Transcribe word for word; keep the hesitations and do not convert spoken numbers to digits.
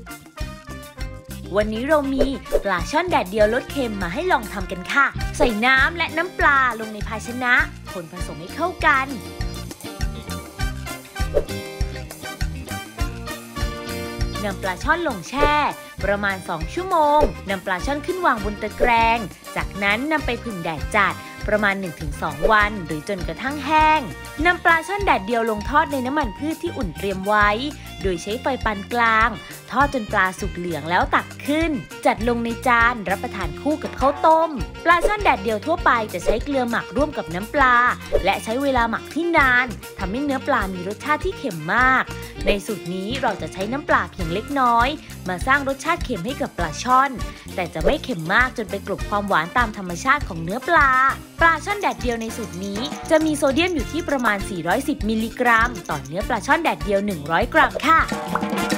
วันนี้เรามีปลาช่อนแดดเดียวรสเค็มมาให้ลองทำกันค่ะใส่น้ำและน้ำปลาลงในภาชนะคนผสมให้เข้ากันนำปลาช่อนลงแช่ประมาณสองชั่วโมงนำปลาช่อนขึ้นวางบนตะแกรงจากนั้นนำไปผึ่งแดดจัดประมาณ หนึ่งถึงสอง วันหรือจนกระทั่งแห้งนำปลาช่อนแดดเดียวลงทอดในน้ำมันพืชที่อุ่นเตรียมไว้โดยใช้ไฟปานกลางทอดจนปลาสุกเหลืองแล้วตักขึ้นจัดลงในจานรับประทานคู่กับข้าวต้มปลาช่อนแดดเดียวทั่วไปจะใช้เกลือหมักร่วมกับน้ำปลาและใช้เวลาหมักที่นานทำให้เนื้อปลามีรสชาติที่เค็มมากในสูตรนี้เราจะใช้น้ำปลาเพียงเล็กน้อยมาสร้างรสชาติเค็มให้กับปลาช่อนแต่จะไม่เค็มมากจนไปกลบความหวานตามธรรมชาติของเนื้อปลาปลาช่อนแดดเดียวในสูตรนี้จะมีโซเดียมอยู่ที่ประมาณสี่ร้อยสิบมิลลิกรัมต่อเนื้อปลาช่อนแดดเดียวหนึ่งร้อยกรัมค่ะ